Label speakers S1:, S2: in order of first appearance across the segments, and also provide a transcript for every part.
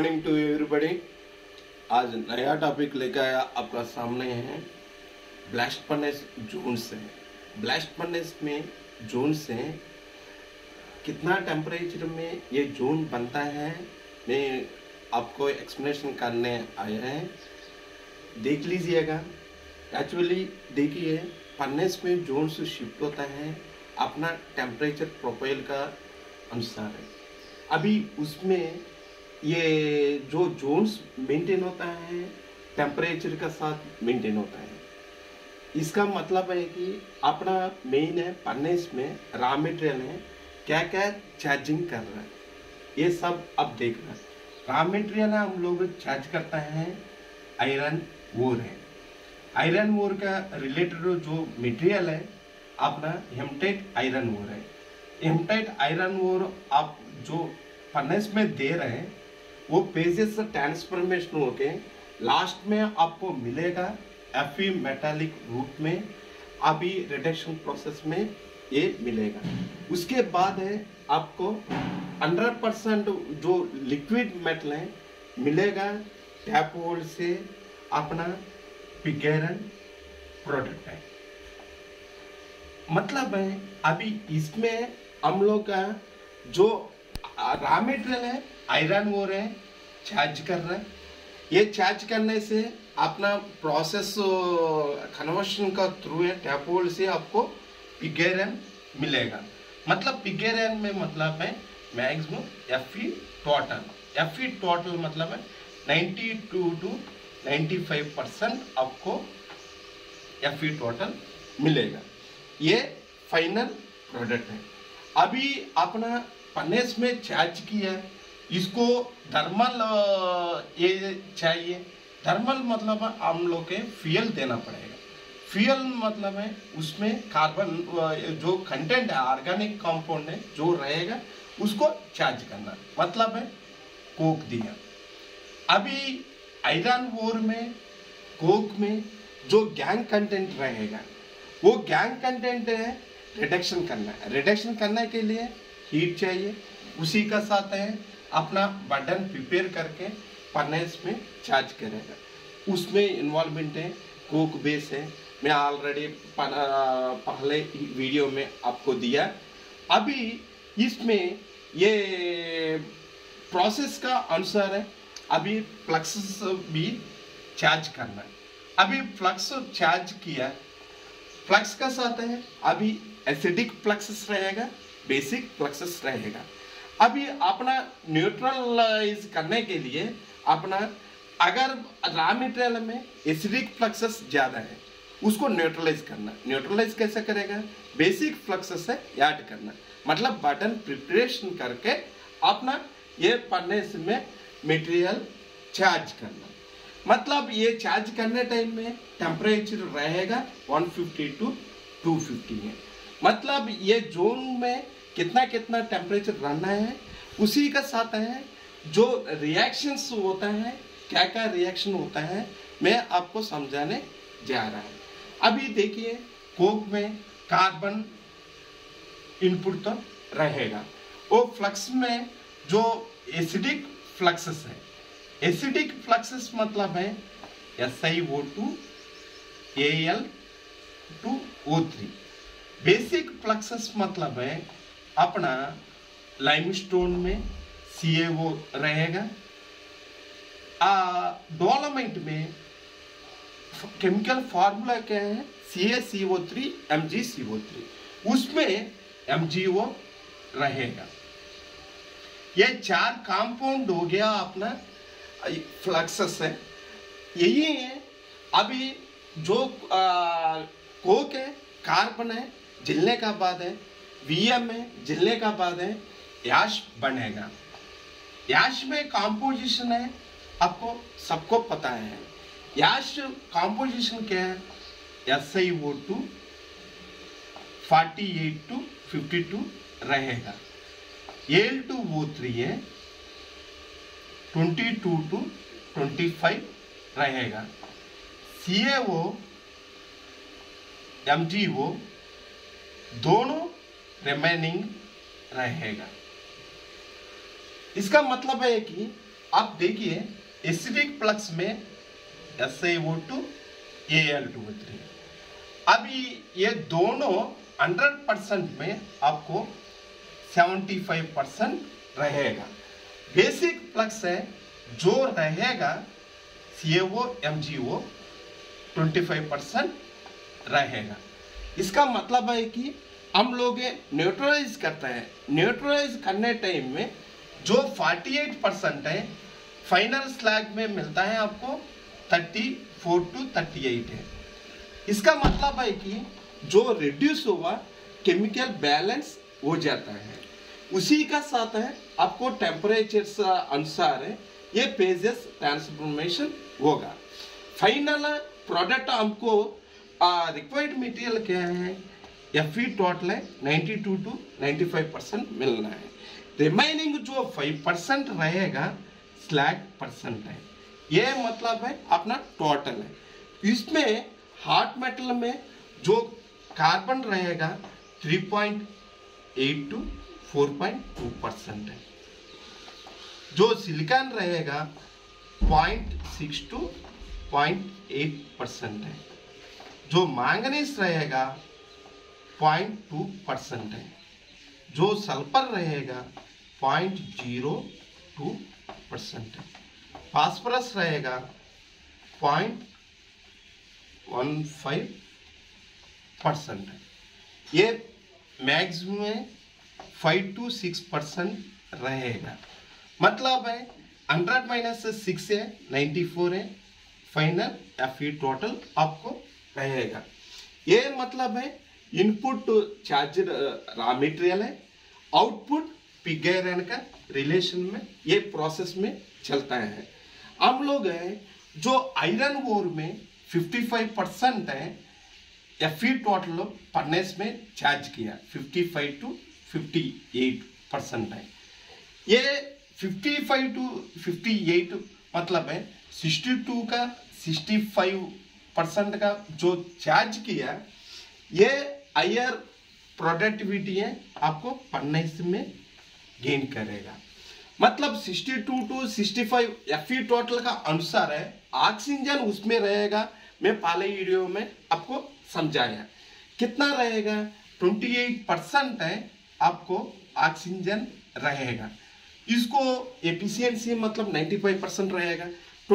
S1: Morning to everybody. आज नया topic लेकर आया आपका सामने है ब्लास्ट फर्नेस जोन से। ब्लास्ट फर्नेस में जोन से कितना टेम्परेचर में ये जोन बनता है मैं आपको एक्सप्लेनेशन करने आया है, देख लीजिएगा। एक्चुअली देखिए, फर्नेस में जोन से शिफ्ट होता है अपना टेम्परेचर प्रोफाइल का अनुसार है। अभी उसमें ये जो जोन्स मेंटेन होता है टेम्परेचर का साथ मेंटेन होता है। इसका मतलब है कि अपना मेन है फर्नेस में रॉ मटेरियल है, क्या क्या चार्जिंग कर रहा है ये सब अब देखना। रॉ मटेरियल है हम लोग चार्ज करता है आयरन ओर है। आयरन ओर का रिलेटेड जो मटेरियल है अपना हेमटाइट आयरन ओर है। हेमटाइट आयरन ओर आप जो फर्नेस में दे रहे हैं वो पेजेस से ट्रांसफॉर्मेशन होके लास्ट में आपको मिलेगा Fe मेटालिक रूप में। अभी रिडक्शन प्रोसेस में ये मिलेगा। उसके बाद है आपको 100% जो लिक्विड मेटल है मिलेगा टैप होल से अपना पिग आयरन प्रोडक्ट है। मतलब है अभी इसमें हम लोग का जो रॉ मटेरियल है आयरन ओर है चार्ज कर रहा है। ये चार्ज करने से अपना प्रोसेस कन्वर्शन का थ्रू है टैप होल से आपको पिग आयरन मिलेगा। मतलब पिग आयरन में मतलब है maximum Fe total. Fe total मतलब है 92 to 95% आपको Fe टोटल मिलेगा। ये फाइनल प्रोडक्ट है। अभी अपना फर्नेस में चार्ज किया, इसको थर्मल ये चाहिए। थर्मल मतलब हम लोग के फ्यूल देना पड़ेगा। फ्यूल मतलब है उसमें कार्बन जो कंटेंट है ऑर्गेनिक कंपाउंड है जो रहेगा उसको चार्ज करना। मतलब है कोक दिया। अभी आयरन ओर में कोक में जो गैंग कंटेंट रहेगा वो गैंग कंटेंट है रिडक्शन करना है। रिडक्शन करने के लिए हीट चाहिए। उसी का साथ है अपना बटन प्रिपेयर करके फर्नेस में चार्ज करेगा। उसमें इन्वॉल्वमेंट है कोक बेस है। मैं ऑलरेडी पहले वीडियो में आपको दिया। अभी इसमें ये प्रोसेस का अनुसार है अभी फ्लक्स भी चार्ज करना है। अभी फ्लक्स चार्ज किया, फ्लक्स का साथ है अभी एसिडिक फ्लक्स रहेगा, बेसिक फ्लक्स रहेगा। अभी अपना न्यूट्रलाइज करने के लिए अपना अगर रॉ मटेरियल में एसिडिक फ्लक्स ज्यादा है उसको न्यूट्रलाइज करना। न्यूट्रलाइज कैसे करेगा? बेसिक फ्लक्स से ऐड करना। मतलब बटन प्रिपरेशन करके अपना ये फर्नेस में मटेरियल चार्ज करना। मतलब ये चार्ज करने टाइम में टेम्परेचर रहेगा 150 to 250 है। मतलब ये जोन में कितना कितना टेम्परेचर रहना है उसी का साथ है जो रिएक्शंस होता है, क्या क्या रिएक्शन होता है मैं आपको समझाने जा रहा हूँ। अभी देखिए कोक में कार्बन इनपुट तो रहेगा। वो फ्लक्स में जो एसिडिक फ्लक्सेस है, एसिडिक फ्लक्सेस मतलब है SiO2 Al2O3। बेसिक फ्लक्सेस मतलब है अपना लाइमस्टोन में CaO रहेगा। डोलोमाइट में केमिकल फार्मूला क्या है? CaCO3 MgCO3, उसमें MgO रहेगा। ये चार कंपाउंड हो गया अपना फ्लक्सेस है। यही है अभी जो कोक है कार्बन है जलने का बाद है, VM है जलने का बाद है याश बनेगा। याश में कॉम्पोजिशन है आपको सबको पता है। याश कॉम्पोजिशन क्या है? SiO2 48 to 52 रहेगा। Al2O3 है 22 to 25 रहेगा। CaO MgO दोनों रिमेनिंग रहेगा। इसका मतलब है कि आप देखिए एसिडिक प्लक्स में SiO2 Al2O3। अभी ये दोनों 100% में आपको 75% रहेगा। बेसिक प्लक्स है जो रहेगा CaO MgO 25% रहेगा। इसका मतलब है कि हम लोग न्यूट्रलाइज करते हैं, न्यूट्रलाइज करने टाइम में जो 48% है फाइनल स्लैग में मिलता है आपको 34 to 38 है। इसका मतलब है कि जो रिड्यूस हुआ केमिकल बैलेंस हो जाता है, उसी का साथ है आपको टेम्परेचर अनुसार है ये पेजेस ट्रांसफॉर्मेशन होगा। फाइनल प्रोडक्ट हमको रिक्वायर्ड मटेरियल क्या है, Fe टोटल है 92 to 95% मिलना है। रिमाइनिंग जो 5% रहेगा स्लैग परसेंट है, ये मतलब है अपना टोटल है। इसमें हार्ड मेटल में जो कार्बन रहेगा 3.8 to 4.2% है, जो सिलिकॉन रहेगा 0.6 to 0.8% है, जो मैंगनीज रहेगा 0.2% है, जो सल्फर रहेगा 0.02% है, फास्फोरस रहेगा 0.15% है। ये मैक्सिमम 5 to 6% रहेगा। मतलब है 100 माइनस 6 है 94 है, फाइनल Fe टोटल आपको रहेगा। ये मतलब है इनपुट चार्ज रॉ मटेरियल है, आउटपुट पिग आयरन का रिलेशन में ये प्रोसेस में चलता है। हम लोग है जो आयरन ओर में 55% है Fe टोटल फर्नेस में चार्ज किया 55 to 58% है। ये 55 to 58 मतलब है 62 का 65% का जो चार्ज किया, ये हायर प्रोडक्टिविटी है आपको फर्नेस में गेन करेगा। मतलब 62 to 65 Fe टोटल का अनुसार है, ऑक्सीजन उसमें रहेगा। मैं पहले वीडियो में आपको समझाया कितना रहेगा, 28% है आपको ऑक्सीजन रहेगा। इसको एफिशिएंसी मतलब 95% रहेगा,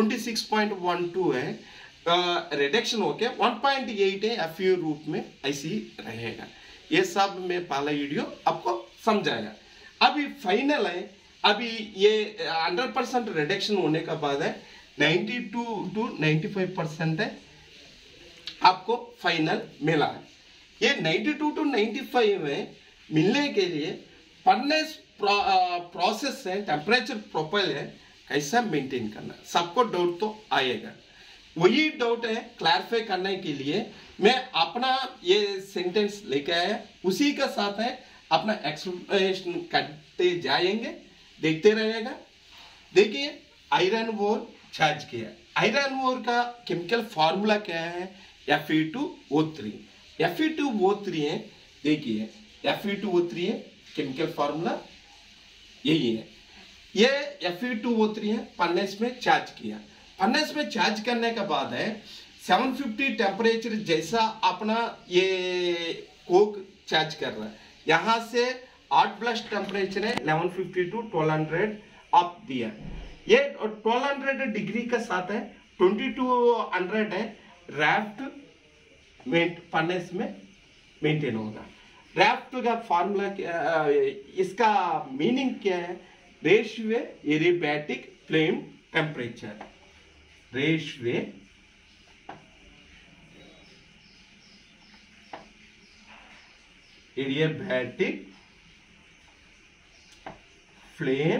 S1: 26.12 है, रिडक्शन होके 1.8 है Fe रूप में ऐसे ही रहेगा। ये सब मैं पहला वीडियो आपको समझाया। अभी फाइनल है, अभी ये 100% रिडक्शन होने का बाद है 92 to 95% है आपको फाइनल मिला है। ये 92 to 95 में मिलने के लिए फर्नेस प्रोसेस है, टेम्परेचर प्रोफाइल है, कैसा मेंटेन करना, सबको डाउट तो आएगा। वही डाउट है क्लैरिफाई करने के लिए मैं अपना ये सेंटेंस लेके आया, उसी का साथ है अपना एक्सप्लेनेशन करते जाएंगे, देखते रहेगा। देखिए आयरन ओर चार्ज किया, आयरन ओर का केमिकल फॉर्मूला क्या है, Fe2O3। Fe2O3 है, देखिए Fe2O3 है केमिकल फॉर्मूला यही है। ये Fe2O3 है, फर्नेस में चार्ज किया, फर्नेस में चार्ज करने के बाद है 750 टेम्परेचर जैसा अपना ये कोक चार्ज कर रहा है। यहां से 8 प्लस टेम्परेचर है 1150 to 1200 आप दिया। ये 1200 डिग्री के साथ है 2200 है रैफ्ट फर्नेस में मेंटेन होगा। रैफ्ट का फॉर्मूला इसका मीनिंग क्या है, raceway adiabatic flame temperature, raceway adiabatic flame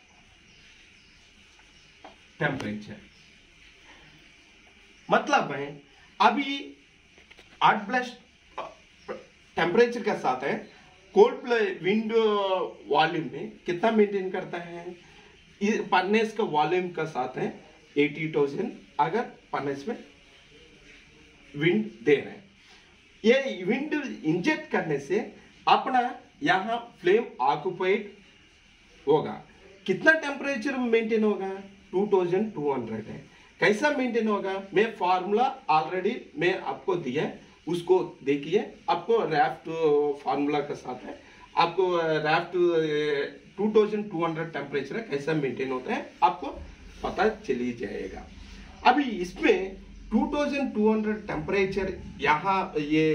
S1: temperature. मतलब है अभी 8 प्लस टेम्परेचर के साथ है, कोल्ड विंड वॉल्यूम में कितना मेंटेन करता है, फर्नेस का वॉल्यूम का साथ है 80,000 अगर फर्नेस में विंड दे रहे हैं। ये विंड इंजेक्ट करने से अपना यहाँ फ्लेम ऑक्युपाइड होगा। कितना टेम्परेचर मेंटेन होगा? 2200 है। कैसा मेंटेन होगा? मैं फॉर्मूला ऑलरेडी मैं आपको दिया है, उसको देखिए। आपको रैफ्ट फार्मूला के साथ है, आपको रैफ्ट 2200 टेम्परेचर कैसा मेंटेन होता है आपको पता चली जाएगा। अभी इसमें 2200 टेम्परेचर यहाँ ये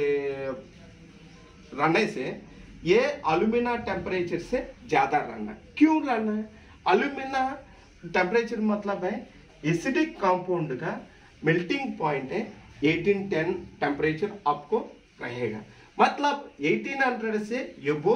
S1: रहने से ये एल्यूमिना टेम्परेचर से ज्यादा रहना। क्यों रहना है? एल्यूमिना टेम्परेचर मतलब है एसिडिक कंपाउंड का मेल्टिंग पॉइंट है 1810 टेम्परेचर आपको रहेगा। मतलब 1800 से एबो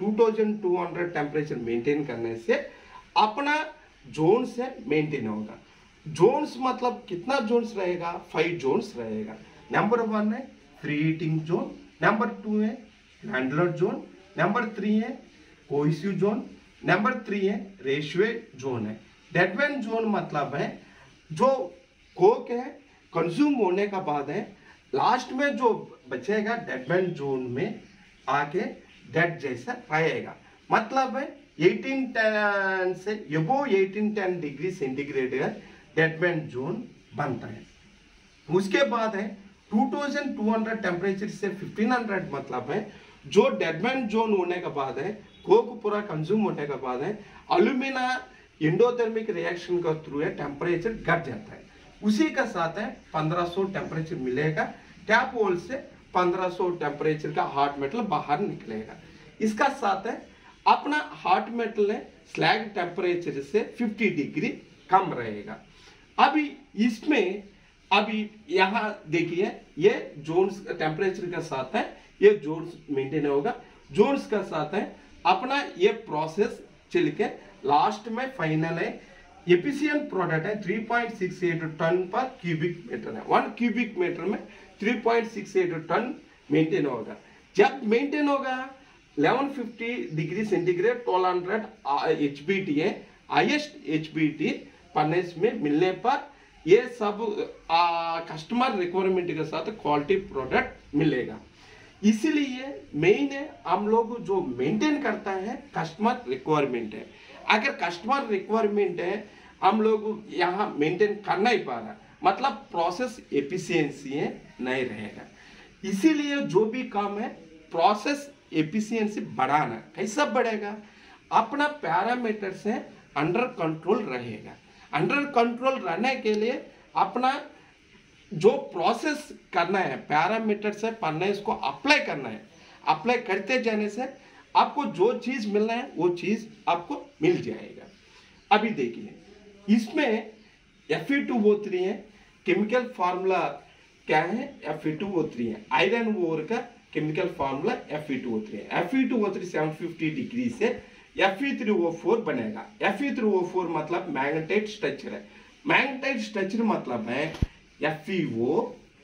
S1: 2200 टेम्परेचर मेंटेन करने से अपना जोन से मेंटेन होगा। जोन्स मतलब कितना जोन्स रहेगा? 5 जोन्स रहेगा। नंबर 1 है फ्री हीटिंग जोन, नंबर 2 है लैंडलॉर्ड जोन, नंबर 3 है कोहेसिव जोन, नंबर 3 है रेशियो जोन है। डेड बैंड जोन मतलब है जो कोक है कंज्यूम होने का बाद है लास्ट में जो बचेगा डेड बैंड जोन में आके डेड जैसा रहेगा। मतलब है 1810 से एबो 1810 डिग्री सेंटीग्रेड का डेड बैंड जोन बनता है। उसके बाद है 2200 टेम्परेचर से 1500 मतलब है जो डेड बैंड जोन होने के बाद है कोक पूरा कंज्यूम होने के बाद है एल्यूमिना एंडोथर्मिक रिएक्शन का थ्रू है टेम्परेचर घट जाता है। उसी का साथ है 1500 टेम्परेचर मिलेगा। टैप होल से 1500 टेम्परेचर का हॉट मेटल बाहर निकलेगा। इसका साथ है अपना हॉट मेटल है स्लैग टेम्परेचर से 50 डिग्री कम रहेगा। अभी इसमें अभी यहाँ देखिए ये जोन्स टेम्परेचर के साथ है ये जोन्स मेंटेन होगा। जोन्स का साथ है अपना ये प्रोसेस चल के लास्ट में फाइनल है एफिशिएंट प्रोडक्ट है 3.68 टन पर क्यूबिक मीटर है। 1 क्यूबिक मीटर में 3.68 टन मेंटेन होगा। जब मेंटेन होगा 1150 डिग्री सेंटीग्रेड 1200 HBT है हाईएस्ट HBT फर्नेस में मिलने पर ये सब कस्टमर रिक्वायरमेंट के साथ क्वालिटी प्रोडक्ट मिलेगा। इसीलिए मेन है हम लोग जो मेंटेन करता है कस्टमर रिक्वायरमेंट है। अगर कस्टमर रिक्वायरमेंट है हम लोग यहाँ मेंटेन कर नहीं पा रहा मतलब प्रोसेस एफिशिएंसी है नहीं रहेगा। इसीलिए जो भी काम है प्रोसेस एफिशिएंसी बढ़ाना। कैसा बढ़ेगा? अपना पैरामीटर से अंडर कंट्रोल रहेगा। अंडर कंट्रोल रहने के लिए अपना जो प्रोसेस करना है पैरामीटर से पढ़ना है इसको अप्लाई करना है। अप्लाई करते जाने से आपको जो चीज मिलना है वो चीज आपको मिल जाएगा। अभी देखिए इसमें Fe2O3 है। केमिकल फार्मूला क्या है? Fe2O3 है। आयरन ओर का केमिकल फार्मूला Fe2O3 है। Fe2O3 750 डिग्री से Fe3O4 बनेगा। Fe3O4 मतलब मैग्नेटाइट स्ट्रक्चर है। मैग्नेटाइट स्ट्रक्चर मतलब है FeO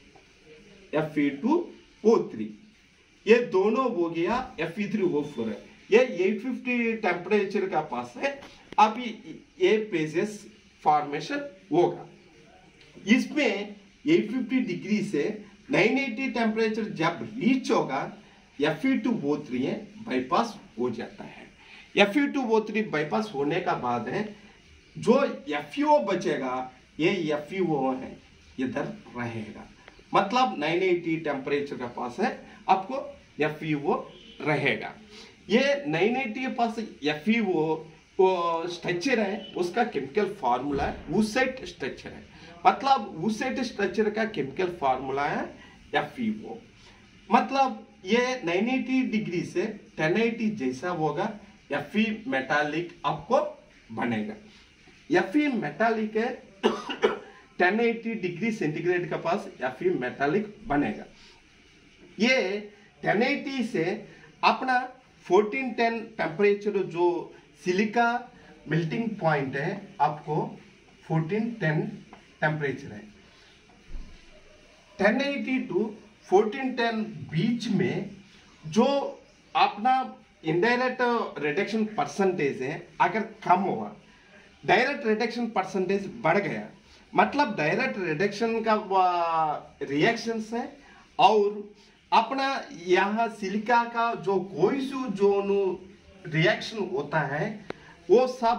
S1: Fe2O3 ये दोनों हो गया Fe3O4 है। ये 850 टेम्परेचर का पास है। अभी ये पेजेस फॉर्मेशन होगा। इसमें 850 डिग्री से 980 टेम्परेचर जब रीच होगा Fe2O3 है बाईपास हो जाता है। Fe2O3 बाईपास होने का बाद है जो FeO बचेगा ये FeO है इधर रहेगा। मतलब 980 टेम्परेचर का पास है आपको FeO रहेगा। ये 980 के पास FeO स्ट्रक्चर है उसका केमिकल फार्मूला है वूसेट स्ट्रक्चर है। मतलब वूसेट स्ट्रक्चर का केमिकल फार्मूला है FeO। मतलब ये 980 डिग्री से 1080 जैसा होगा Fe मेटालिक आपको बनेगा। Fe मेटालिक है 1080 डिग्री सेंटीग्रेड का पास Fe मेटालिक बनेगा। ये 1080 से अपना 1410 टेम्परेचर जो सिलिका मेल्टिंग पॉइंट है आपको 1410 टेम्परेचर है। 1080 टू 1410 बीच में जो अपना इनडायरेक्ट रिडक्शन परसेंटेज है अगर कम हुआ डायरेक्ट रिडक्शन परसेंटेज बढ़ गया मतलब डायरेक्ट रिडक्शन का रिएक्शन है और अपना यहाँ सिलिका का जो कोई जो रिएक्शन होता है वो सब है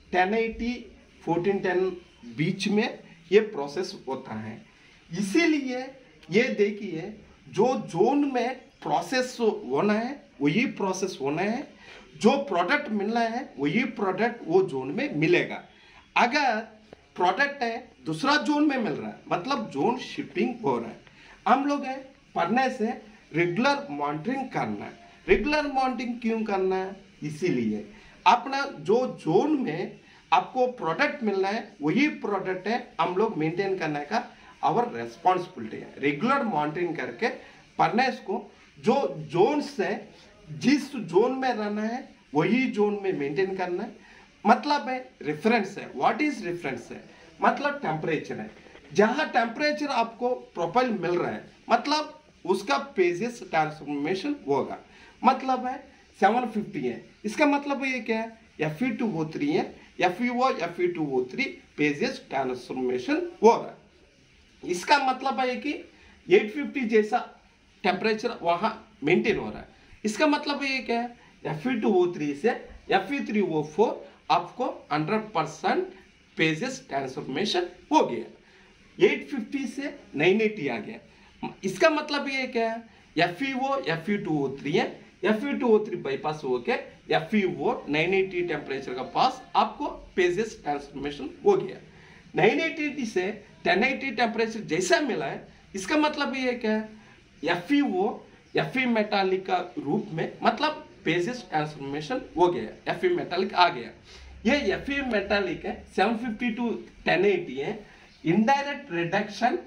S1: 1080 1410 बीच में ये प्रोसेस होता है। इसीलिए ये देखिए, जो जोन में प्रोसेस होना है वही प्रोसेस होना है, जो प्रोडक्ट मिलना है वही प्रोडक्ट वो जोन में मिलेगा। अगर प्रोडक्ट है दूसरा जोन में मिल रहा है मतलब जोन शिफ्टिंग हो रहा है। हम लोग है पढ़ने से रेगुलर मॉनिटरिंग करना है। रेगुलर मॉनिटरिंग क्यों करना है? इसीलिए अपना जो जोन में आपको प्रोडक्ट मिलना है वही प्रोडक्ट है हम लोग मेंटेन करने का आवर रेस्पॉन्सिबिलिटी है। रेगुलर मॉनिटरिंग करके पढ़ने को जो जोन से जिस जोन में रहना है वही जोन में मेंटेन करना है। मतलब है रेफरेंस है। व्हाट इज रेफरेंस है? मतलब टेम्परेचर है। जहां टेम्परेचर आपको प्रोफाइल मिल रहा है मतलब उसका पेजेस ट्रांसफॉर्मेशन होगा। मतलब है 750 है, इसका मतलब ये क्या है? Fe2O3 है, FeO Fe2O3 पेजेस ट्रांसफॉर्मेशन हो रहा है। इसका मतलब है कि 850 जैसा टेम्परेचर वहां मेंटेन हो रहा है। इसका मतलब ये क्या है? Fe2O3 से Fe3O4 आपको 100% पेजेस ट्रांसफॉर्मेशन हो गया। 850 से 980 आ गया। इसका मतलब ये क्या है? FeO Fe2O3 है, Fe2O3 बाईपास होके FeO 980 टेम्परेचर का पास आपको पेजेस ट्रांसफॉर्मेशन हो गया। 980 से 1080 टेम्परेचर जैसा मिला है इसका मतलब ये क्या है? FeO Fe मेटालिक का रूप में मतलब पेजेस ट्रांसफॉर्मेशन हो गया, Fe मेटालिक आ गया। ये Fe मेटालिक है 750 to 1080 है। इनडायरेक्ट रिडक्शन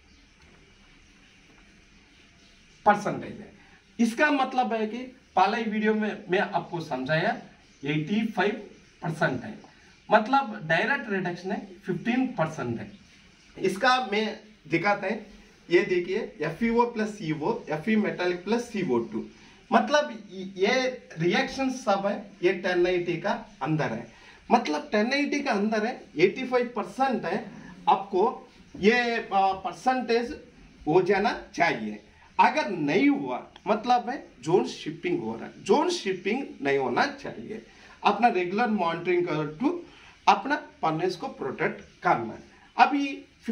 S1: परसेंटेज है। इसका मतलब है कि पहले वीडियो में मैं आपको समझाया 85% है, मतलब डायरेक्ट रिडक्शन है 15% है। इसका मैं दिखाता है, ये देखिए FeO plus CO Fe metallic plus CO2 मतलब ये रिएक्शन सब है ये 1080 का अंदर है। मतलब 1080 का अंदर है 85% है। आपको ये परसेंटेज हो जाना चाहिए। अगर नहीं हुआ मतलब है जोन शिफ्टिंग हो रहा है। जोन शिफ्टिंग नहीं होना चाहिए। अपना रेगुलर मॉनिटरिंग कर टू अपना फर्नेस को प्रोटेक्ट करना है। अभी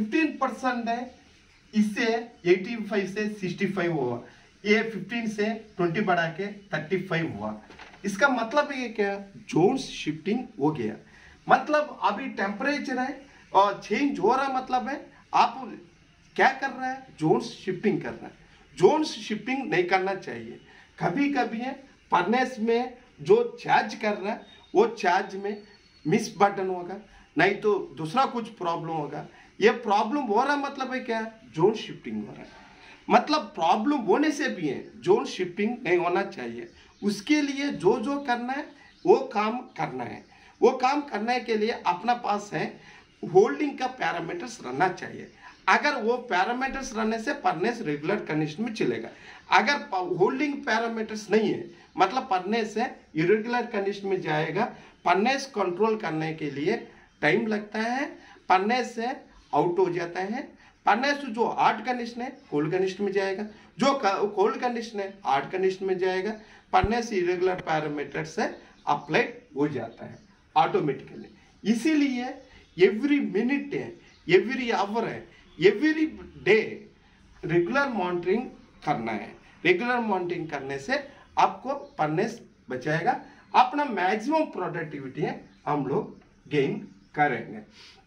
S1: 15% है, इससे 85 से 65 हुआ, ये 15 से 20 बढ़ा के 35 हुआ। इसका मतलब ये क्या? जोन शिफ्टिंग हो गया। मतलब अभी टेम्परेचर है और चेंज हो रहा, मतलब है आप क्या कर रहा है? जोन शिफ्टिंग कर रहा है। जोन शिफ्टिंग नहीं करना चाहिए। कभी कभी है फर्नेस में जो चार्ज कर रहा है वो चार्ज में मिस बटन होगा, नहीं तो दूसरा कुछ प्रॉब्लम होगा। ये प्रॉब्लम हो रहा मतलब है क्या? जोन शिफ्टिंग हो रहा है। मतलब प्रॉब्लम होने से भी है जोन शिफ्टिंग नहीं होना चाहिए। उसके लिए जो जो करना है वो काम करना है। वो काम करने के लिए अपना पास है होल्डिंग का पैरामीटर्स रहना चाहिए। अगर वो पैरामीटर्स रहने से फर्नेस रेगुलर कंडीशन में चलेगा। अगर होल्डिंग पैरामीटर्स नहीं है मतलब फर्नेस है इरेगुलर कंडीशन में जाएगा। फर्नेस कंट्रोल करने के लिए टाइम लगता है, फर्नेस से आउट हो जाता है। फर्नेस जो हार्ड कंडीशन है कोल्ड कंडीशन में जाएगा, जो कोल्ड कंडीशन है हार्ड कंडीशन में जाएगा। फर्नेस इरेगुलर पैरामीटर से अप्लाइड हो जाता है ऑटोमेटिकली। इसीलिए एवरी मिनट है, एवरी आवर है, एवरी डे रेगुलर मॉनिटरिंग करना है। रेगुलर मॉनिटरिंग करने से आपको फर्नेस बचाएगा, अपना मैक्सिमम प्रोडक्टिविटी है हम लोग गेन करेंगे।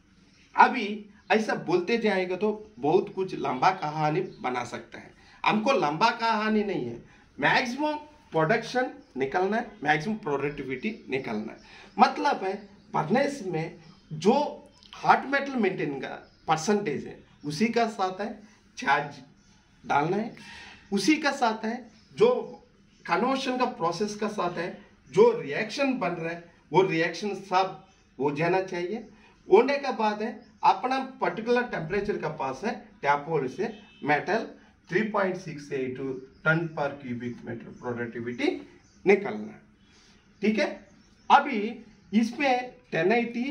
S1: अभी ऐसा बोलते जाएगा तो बहुत कुछ लंबा कहानी बना सकता है। हमको लंबा कहानी नहीं है, मैक्सिमम प्रोडक्शन निकलना है, मैक्सिमम प्रोडक्टिविटी निकलना है। मतलब है फर्नेस में जो हॉट मेटल मेंटेन का परसेंटेज है उसी का साथ है चार्ज डालना है, उसी का साथ है जो कन्वर्शन का प्रोसेस का साथ है जो रिएक्शन बन रहा है वो रिएक्शन सब हो जाना चाहिए। होने के बाद है अपना पर्टिकुलर टेम्परेचर का पास है टैप होल से metal 3.68 ton per cubic metre productivity निकलना। ठीक है, अभी इसमें 1080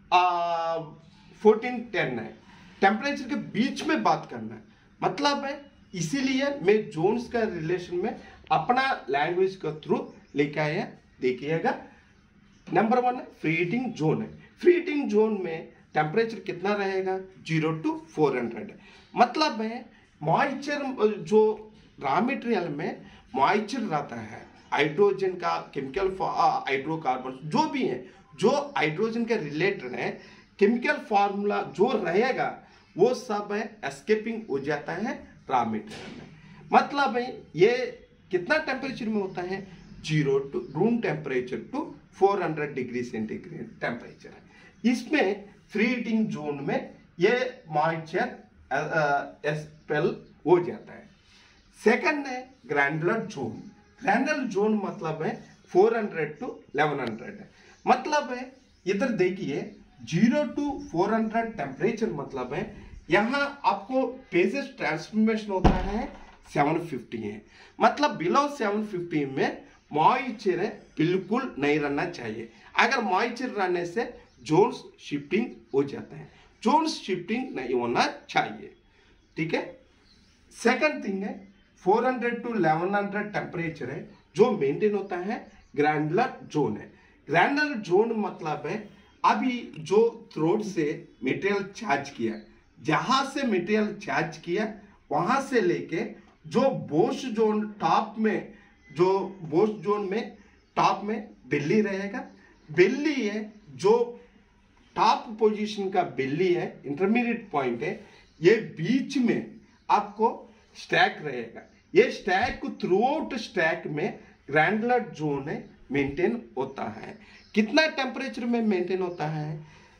S1: 1410 है, टेम्परेचर के बीच में बात करना है। मतलब है इसीलिए मैं जोन्स का रिलेशन में अपना लैंग्वेज का थ्रू लेके आया। देखिएगा नंबर 1 फ्री हीटिंग जोन है। फ्री हीटिंग जोन में टेम्परेचर कितना रहेगा 0 to 400 है। मतलब है मॉइस्चर जो रॉ मटेरियल में मॉइस्चर रहता है, हाइड्रोजन का केमिकल हाइड्रोकार्बन जो भी है, जो हाइड्रोजन के रिलेटेड है, केमिकल फार्मूला जो रहेगा वो सब है एस्केपिंग हो जाता है रॉ मटेरियल में। मतलब है ये कितना टेम्परेचर में होता है 0 to room temperature to 400 degree centigrade temperature है। इसमें फ्री हीटिंग जोन में ये मॉइस्चर एक्सपेल हो जाता है। सेकंड है ग्रैनुलर जोन। ग्रैनुलर जोन मतलब है 400 to 1100 है। मतलब है इधर देखिए 0 to 400 टेम्परेचर मतलब है यहाँ आपको फेजेस ट्रांसफॉर्मेशन होता है 750 है। मतलब बिलो 750 में मॉइस्चर बिल्कुल नहीं रहना चाहिए। अगर मॉइस्चर रहने से जोन्स शिफ्टिंग हो जाता है, जोन्स शिफ्टिंग नहीं होना चाहिए। ठीक है। सेकंड थिंग है 400 to 1100 टेम्परेचर है जो मेंटेन होता है ग्रैनुलर जोन है। ग्रैनुलर जोन मतलब है अभी जो थ्रोट से मटेरियल चार्ज किया, जहां से मटेरियल चार्ज किया वहां से लेके जो बोश जोन टॉप में, जो बोश जोन में टॉप में बेली रहेगा, बेली है जो टॉप पोजीशन का बेली है, इंटरमीडिएट पॉइंट है, ये बीच में आपको स्टैक रहेगा। ये स्टैक थ्रू आउट स्टैक में ग्रैनुलर जोन है मेंटेन होता है। कितना टेम्परेचर में मेंटेन होता है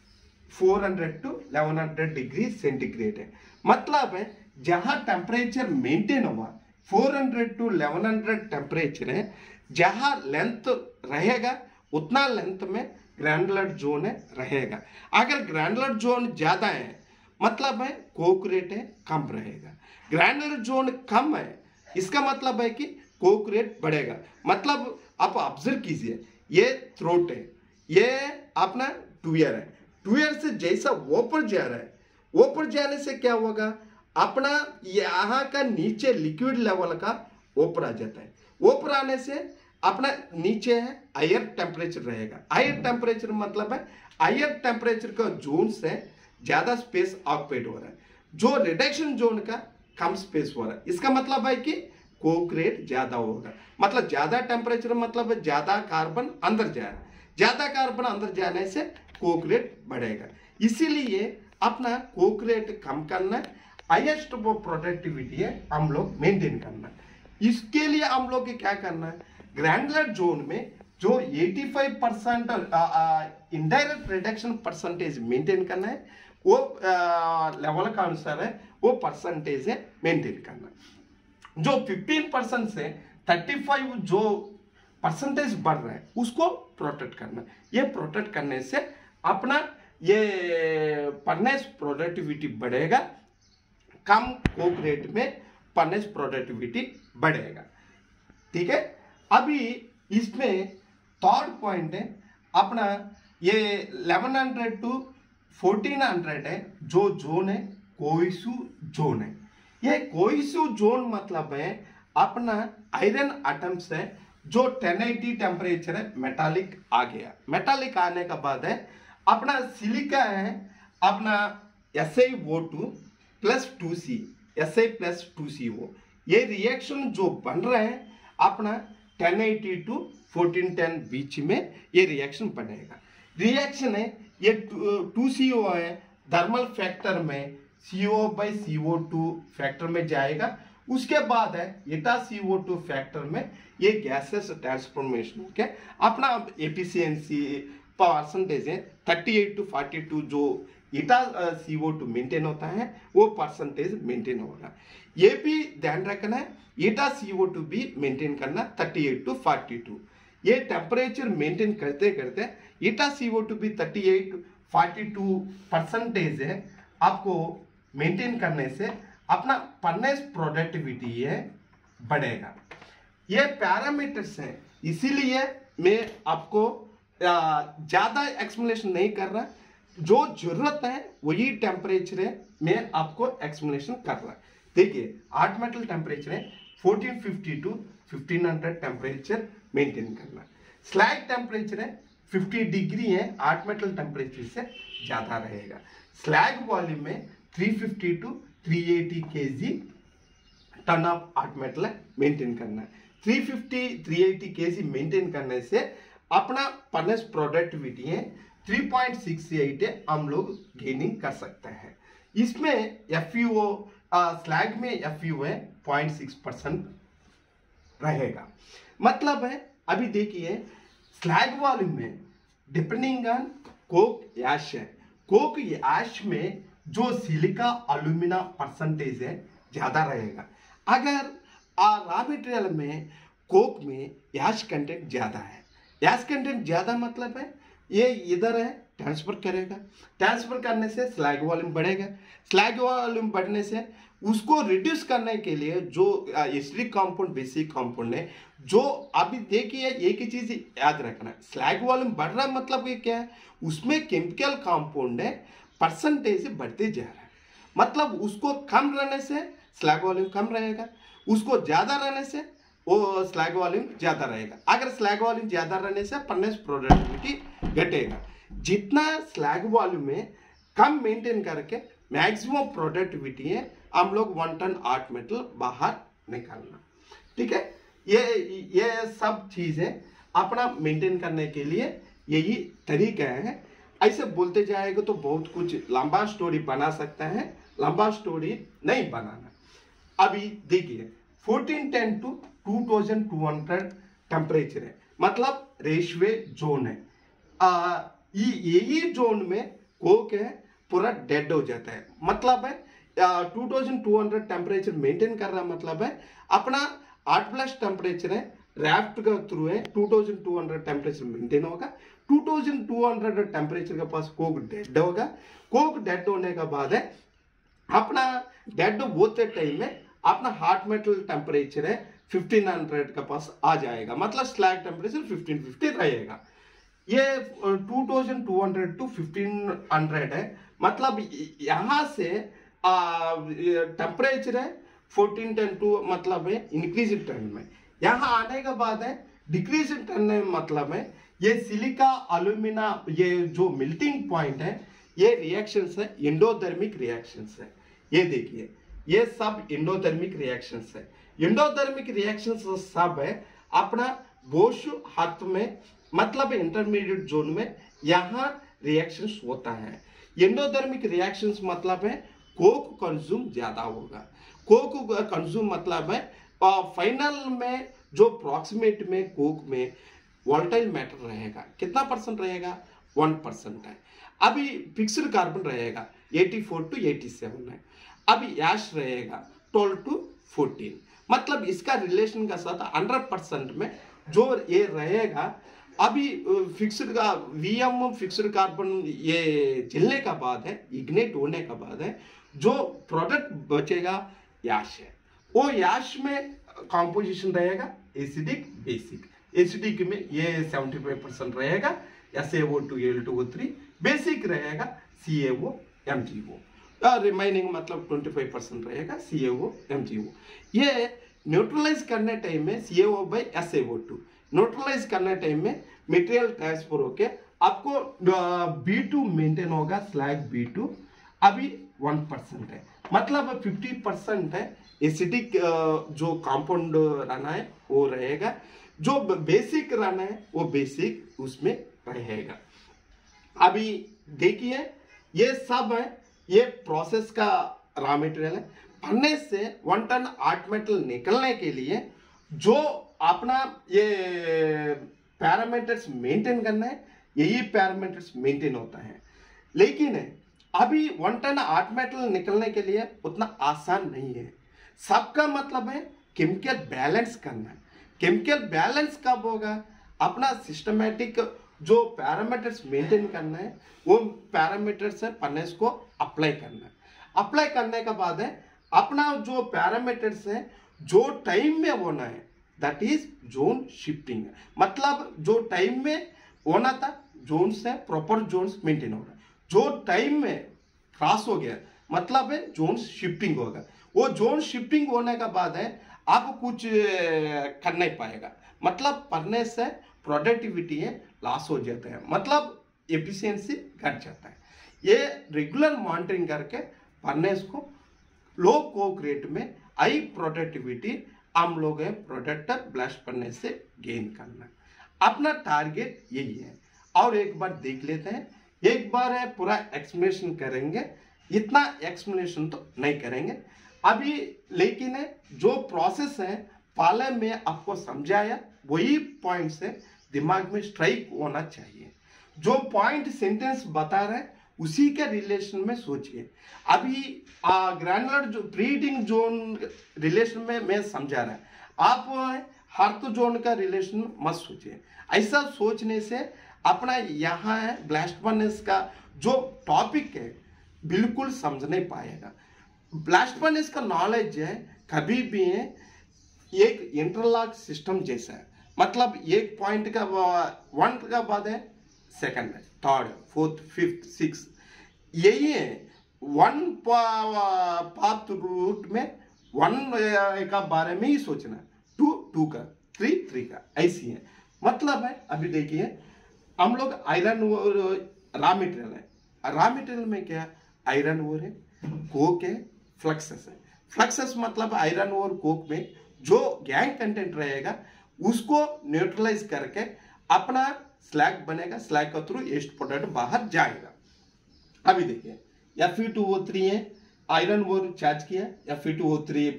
S1: 400 to 1100 डिग्री सेंटीग्रेड है। मतलब है जहां टेम्परेचर मेंटेन हुआ 400 to 1100 टेम्परेचर है, जहां लेंथ रहेगा उतना लेंथ में ग्रैनुलर जोन है रहेगा। अगर ग्रैनुलर जोन ज्यादा है मतलब है कोक रेट है कम रहेगा। ग्रैनुलर जोन कम है इसका मतलब है कि कोक रेट बढ़ेगा। मतलब आप ऑब्जर्व कीजिए ये थ्रोट है, ये अपना टूयर है, टूयर से जैसा ऊपर जा रहा है, ऊपर जाने से क्या होगा अपना यहाँ का नीचे लिक्विड लेवल का ऊपर आ जाता है। ऊपर आने से अपना नीचे है हायर टेम्परेचर रहेगा। हायर टेम्परेचर मतलब है हायर टेम्परेचर का जोन से ज्यादा स्पेस ऑक्युपाइड हो रहा है, जो रिडक्शन जोन का कम स्पेस हो रहा है। इसका मतलब है कि कोक रेट ज्यादा होगा। मतलब ज्यादा टेम्परेचर मतलब ज्यादा कार्बन अंदर जा रहा है, ज्यादा कार्बन अंदर जाने से कोक रेट बढ़ेगा। इसीलिए अपना कोक रेट कम करना, हाईएस्ट वो प्रोडक्टिविटी है हम लोग मेंटेन करना। इसके लिए हम लोग क्या करना है ग्रैनुलर जोन में जो 85% इनडायरेक्ट रिडक्शन परसेंटेज मेंटेन करना है, वो लेवल का अनुसार है वो परसेंटेज है मेंटेन करना। जो 15% से 35 जो परसेंटेज बढ़ रहा है उसको प्रोटेक्ट करना। ये प्रोटेक्ट करने से अपना ये फर्नेस प्रोडक्टिविटी बढ़ेगा, कम कोक रेट में फर्नेस प्रोडक्टिविटी बढ़ेगा। ठीक है। अभी इसमें थर्ड पॉइंट है अपना ये 1100 to 1400 है जो जोन है कोइसु जोन है। ये कोइसु जोन मतलब है अपना आयरन एटम्स है जो 1080 टेम्परेचर है मेटालिक आ गया। मेटालिक आने का बाद है अपना सिलिका है अपना SiO2 plus 2C, Si plus 2CO, ये रिएक्शन जो बन रहे हैं अपना 1080 to 1410 बीच में ये रिएक्शन बनेगा। रिएक्शन है ये 2CO है, थर्मल फैक्टर में CO/CO2 फैक्टर में जाएगा। उसके बाद है एटा CO2 फैक्टर में ये गैसेस ट्रांसफॉर्मेशन के अपना एफिशिएंसी परसेंटेज है 38 to 42 जो एटा CO2 मेंटेन होता है वो परसेंटेज मेंटेन होगा। ये भी ध्यान रखना है एटा CO2 भी मेंटेन करना 38 to 42। ये टेम्परेचर मेंटेन करते करते एटा CO2 भी 38-42 परसेंटेज है आपको मेंटेन करने से अपना फर्नेस प्रोडक्टिविटी है बढ़ेगा। ये पैरामीटर्स हैं, इसीलिए मैं आपको ज्यादा एक्सप्लेनेशन नहीं कर रहा, जो जरूरत है वही टेम्परेचर है मैं आपको एक्सप्लेनेशन कर रहा। देखिए आर्ट मेटल टेम्परेचर है 1450 to 1500 टेम्परेचर मेंटेन करना। स्लैग टेम्परेचर है 50 डिग्री है हॉट मेटल टेम्परेचर से ज्यादा रहेगा। स्लैग वॉल्यूम में 350 to 380 kg ton of hot metal maintain करना है। 350-380 kg मेंटेन करने से अपना फर्नेस प्रोडक्टिविटी है 3.68 हम लोग गेनिंग कर सकते हैं। इसमें FUO स्लैग में FUO है 0.6% रहेगा। मतलब है अभी देखिए स्लैग वॉल्यूम में डिपेंडिंग ऑन कोक ऐश है, कोक ऐश में जो सिलिका अलुमिना परसेंटेज है ज्यादा रहेगा। अगर रॉ मटेरियल में कोक में ऐश कंटेंट ज्यादा है, ऐश कंटेंट ज्यादा मतलब है ये इधर है ट्रांसफर करेगा, ट्रांसफर करने से स्लैग वॉल्यूम बढ़ेगा, स्लैग वॉल्यूम बढ़ने से उसको रिड्यूस करने के लिए जो एसिडिक कंपाउंड बेसिक कंपाउंड है, जो अभी देखिए एक ही चीज याद रखना, स्लैग वॉल्यूम बढ़ रहा मतलब ये क्या है, उसमें केमिकल कंपाउंड है परसेंटेज बढ़ते जा रहा है। मतलब उसको कम रहने से स्लैग वॉल्यूम कम रहेगा, उसको ज्यादा रहने से वो स्लैग वॉल्यूम ज्यादा रहेगा। अगर स्लैग वॉल्यूम ज्यादा रहने से फर्नेस प्रोडक्टिविटी घटेगा। जितना स्लैग वॉल्यूम में कम मेंटेन करके मैक्सिमम प्रोडक्टिविटी है हम लोग 1 टन हॉट मेटल बाहर निकालना। ठीक है, ये सब चीजें अपना मेंटेन करने के लिए यही तरीका है। ऐसे बोलते जाएगा तो बहुत कुछ लंबा स्टोरी बना सकते हैं, लंबा स्टोरी नहीं बनाना। अभी देखिए 1410 टू 2200 टेम्परेचर है, मतलब रेशवे जोन है। यही जोन में कोक है पूरा डेड हो जाता है। मतलब है 2200 टेम्परेचर मेंटेन कर रहा मतलब है अपना 8+ टेम्परेचर है रैफ्ट का थ्रू है 2200 टेम्परेचर मेंटेन होगा। 2200 टेम्परेचर के पास कोक डेड होगा। कोक डेड होने के बाद है अपना डेड होते टाइम में अपना हॉट मेटल टेम्परेचर है 1500 के पास आ जाएगा, मतलब स्लैग टेम्परेचर 1550 रहेगा। ये 2200 टू 1500 है, मतलब यहां से टेम्परेचर है 1410 टू मतलब है इंक्रीज टर्न में। यहां आने के बाद है डिक्रीज टर्न में, मतलब है ये सिलिका अलुमिना ये जो मेल्टिंग पॉइंट है ये रिएक्शंस है एंडोथर्मिक रिएक्शंस है। ये देखिए ये सब एंडोथर्मिक रिएक्शंस है। एंडोथर्मिक रिएक्शंस सब है अपना बोश हाथ में, मतलब इंटरमीडिएट जोन में यहाँ रिएक्शंस होता है। एंडोथर्मिक रिएक्शंस मतलब है कोक कंज्यूम ज्यादा होगा। कोक कंज्यूम मतलब है फाइनल में जो प्रॉक्सिमेट में कोक में वोलेटाइल मैटर रहेगा, कितना परसेंट रहेगा 1% है। अभी फिक्स्ड कार्बन रहेगा 84 टू 87 है। अभी ऐश रहेगा 12 टू 14, मतलब इसका रिलेशन का साथ 100% में जो ये रहेगा। अभी फिक्स्ड का VM फिक्स्ड कार्बन ये जलने का बाद है, इग्नेट होने का बाद है जो प्रोडक्ट बचेगा याश है। वो याश में कॉम्पोजिशन रहेगा एसिडिक बेसिक। एसिडिक में ये 75% रहेगा SaO2Al2O3, बेसिक रहेगा CaO MgO, रिमाइनिंग मतलब 25% रहेगा CaO MgO। ये न्यूट्रलाइज करने टाइम में CaO/SaO2 न्यूट्रलाइज करने टाइम में मटेरियल ट्रांसफर होके आपको B2 मेंटेन होगा, स्लैग B2 अभी 1% है, मतलब 50% है एसिडिक जो कंपाउंड रहना है वो रहेगा, जो बेसिक रहना है वो बेसिक उसमें रहेगा। अभी देखिए ये सब है, ये प्रोसेस का रॉ मटेरियल है। फर्नेस से 1 टन हॉट मेटल निकलने के लिए जो अपना ये पैरामीटर्स मेंटेन करना है, यही पैरामीटर्स मेंटेन होता है। लेकिन अभी 1 टन हॉट मेटल निकलने के लिए उतना आसान नहीं है। सबका मतलब है केमिकल बैलेंस करना है। केमिकल बैलेंस कब होगा, अपना सिस्टमैटिक जो पैरामीटर्स मेंटेन करना है वो पैरामीटर्स है फर्नेस को अप्लाई करना है। अप्लाई करने के बाद है अपना जो पैरामीटर्स है जो टाइम में होना है दैट इज जोन शिफ्टिंग, मतलब जो टाइम में होना था जोन से प्रॉपर जोन्स मेंटेन हो रहा है। जो टाइम में क्रॉस हो गया मतलब है जोन शिफ्टिंग होगा। वो जोन शिफ्टिंग होने के बाद है आप कुछ कर नहीं पाएगा, मतलब फर्नेस से प्रोडक्टिविटी है लॉस हो जाता है, मतलब एफिशिएंसी घट जाता है। ये रेगुलर मॉनिटरिंग करके फर्नेस को लो कोक रेट में हाई प्रोडक्टिविटी हम लोग प्रोडक्ट ब्लास्ट फर्नेस से गेन करना है। अपना टारगेट यही है। और एक बार देख लेते हैं, एक बार है पूरा एक्सप्लेनेशन करेंगे, इतना एक्सप्लेनेशन तो नहीं करेंगे अभी, लेकिन जो प्रोसेस है पहले मैं आपको समझाया वही पॉइंट से दिमाग में स्ट्राइक होना चाहिए। जो पॉइंट सेंटेंस बता रहे हैं उसी के रिलेशन में सोचिए। अभी ग्रैनुलर जो प्रीडिंग जोन रिलेशन में मैं समझा रहा है, आप हार्थ जोन का रिलेशन मत सोचिए। ऐसा सोचने से अपना यहाँ है ब्लास्ट फर्नेस का जो टॉपिक है बिल्कुल समझ नहीं पाएगा। ब्लास्ट फर्नेस का नॉलेज है कभी भी है एक इंटरलॉक सिस्टम जैसा है, मतलब एक पॉइंट का वन का बाद है सेकंड है, थर्ड, फोर्थ, फिफ्थ, सिक्स, यही है। वन पाथ रूट में वन का बारे में ही सोचना, टू का, थ्री का, ऐसी है। मतलब है अभी देखिए हम लोग आयरन और रॉ मटेरियल है, रॉ मटेरियल में क्या आयरन ओर है, कोक है, फ्लक्सस है। फ्लक्सस मतलब आयरन और कोक में जो गैंग कंटेंट रहेगा उसको न्यूट्रलाइज करके अपना स्लैग बनेगा, स्लैग का थ्रू वेस्ट प्रोडक्ट बाहर जाएगा। अभी देखिए Fe2O3 है, आयरन ओर चार्ज किया, Fe2O3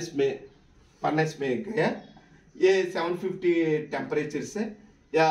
S1: फर्नेस में गया, ये 750 टेम्परेचर से या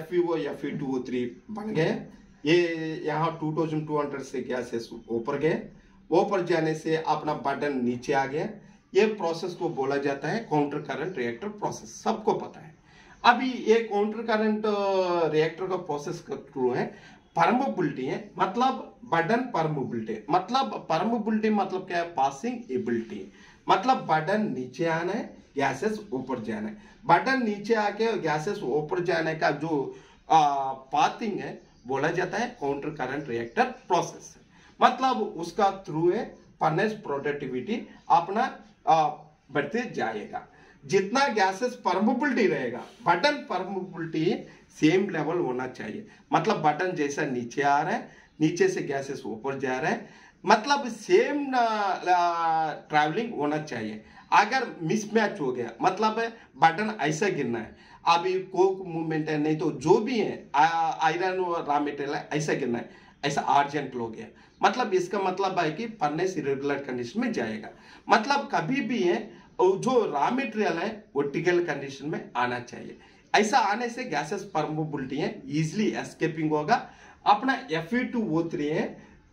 S1: Fe2O3 बन गया। ये यहाँ 2200 से गैसेस ऊपर गए, ऊपर जाने से अपना बटन नीचे आ गया। ये प्रोसेस को बोला जाता है काउंटर करंट रिएक्टर प्रोसेस, सबको पता है। अभी ये काउंटर करंट रिएक्टर का प्रोसेस का थ्रू है परमेबिलिटी है, मतलब बटन परमेबिलिटी, मतलब परमेबिलिटी मतलब क्या है, पासिंग एबिलिटी, मतलब बटन नीचे आना है, गैसेस ऊपर जाना है। बटन नीचे आके गैसेस ऊपर जाने का जो पाथिंग है बोला जाता है काउंटर करंट रिएक्टर प्रोसेस, मतलब उसका थ्रू है फर्नेस प्रोडक्टिविटी अपना बढ़ते जाएगा। जितना गैसेस परमेबिलिटी रहेगा बटन परमेबिलिटी सेम लेवल होना चाहिए, मतलब बटन जैसा नीचे आ रहा है, नीचे से गैसेस ऊपर जा रहा है, मतलब सेम ट्रैवलिंग होना चाहिए। अगर मिसमैच हो गया मतलब बटन ऐसा गिरना है, अभी कोक मूवमेंट है, नहीं तो जो भी है आयरन और रॉ मटेरियल है ऐसा गिरना है, ऐसा अर्जेंट हो गया, मतलब इसका मतलब है कि फर्नेस इरेगुलर कंडीशन में जाएगा। मतलब कभी भी है जो रॉ मटेरियल है वर्टिकल कंडीशन में आना चाहिए। ऐसा आने से गैसेस परमेबिलिटी है इजिली एस्केपिंग होगा। अपना Fe2O3 है